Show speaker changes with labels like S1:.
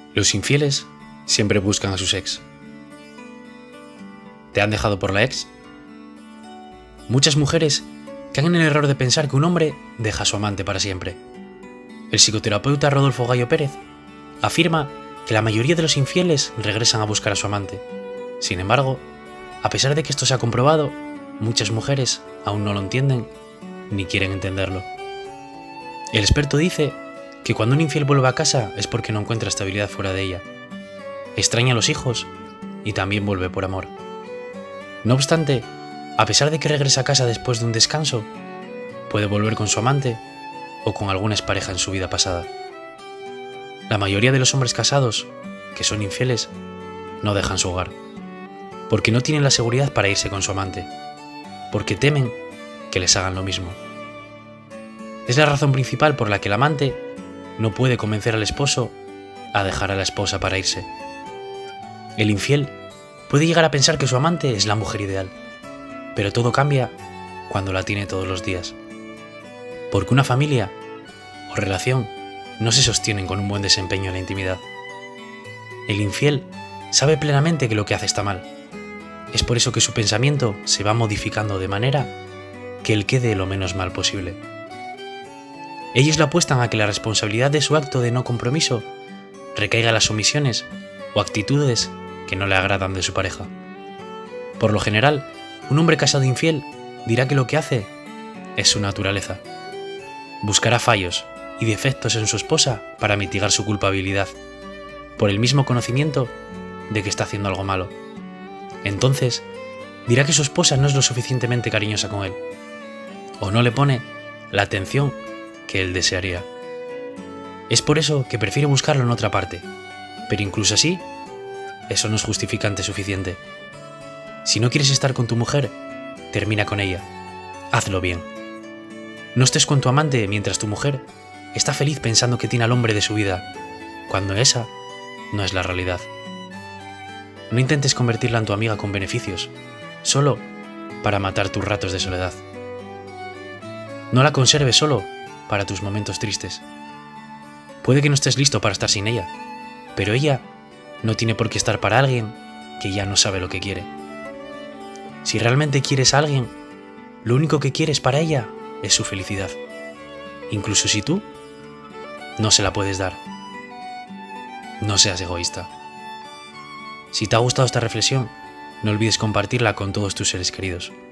S1: Los infieles siempre buscan a sus ex. ¿Te han dejado por la ex? Muchas mujeres caen en el error de pensar que un hombre deja a su amante para siempre. El psicoterapeuta Rodolfo Gallo Pérez afirma que la mayoría de los infieles regresan a buscar a su amante. Sin embargo, a pesar de que esto se ha comprobado, muchas mujeres aún no lo entienden ni quieren entenderlo. El experto dice que cuando un infiel vuelve a casa es porque no encuentra estabilidad fuera de ella. Extraña a los hijos y también vuelve por amor. No obstante, a pesar de que regresa a casa después de un descanso, puede volver con su amante o con alguna expareja en su vida pasada. La mayoría de los hombres casados, que son infieles, no dejan su hogar, porque no tienen la seguridad para irse con su amante, porque temen que les hagan lo mismo. Es la razón principal por la que el amante no puede convencer al esposo a dejar a la esposa para irse. El infiel puede llegar a pensar que su amante es la mujer ideal, pero todo cambia cuando la tiene todos los días. Porque una familia o relación no se sostienen con un buen desempeño en la intimidad. El infiel sabe plenamente que lo que hace está mal. Es por eso que su pensamiento se va modificando de manera que él quede lo menos mal posible. Ellos le apuestan a que la responsabilidad de su acto de no compromiso recaiga en las omisiones o actitudes que no le agradan de su pareja. Por lo general, un hombre casado infiel dirá que lo que hace es su naturaleza. Buscará fallos y defectos en su esposa para mitigar su culpabilidad, por el mismo conocimiento de que está haciendo algo malo. Entonces, dirá que su esposa no es lo suficientemente cariñosa con él, o no le pone la atención que él desearía. Es por eso que prefiere buscarlo en otra parte, pero incluso así, eso no es justificante suficiente. Si no quieres estar con tu mujer, termina con ella. Hazlo bien. No estés con tu amante mientras tu mujer está feliz pensando que tiene al hombre de su vida, cuando esa no es la realidad. No intentes convertirla en tu amiga con beneficios, solo para matar tus ratos de soledad. No la conserves solo para tus momentos tristes. Puede que no estés listo para estar sin ella, pero ella no tiene por qué estar para alguien que ya no sabe lo que quiere. Si realmente quieres a alguien, lo único que quieres para ella es su felicidad, incluso si tú no se la puedes dar. No seas egoísta. Si te ha gustado esta reflexión, no olvides compartirla con todos tus seres queridos.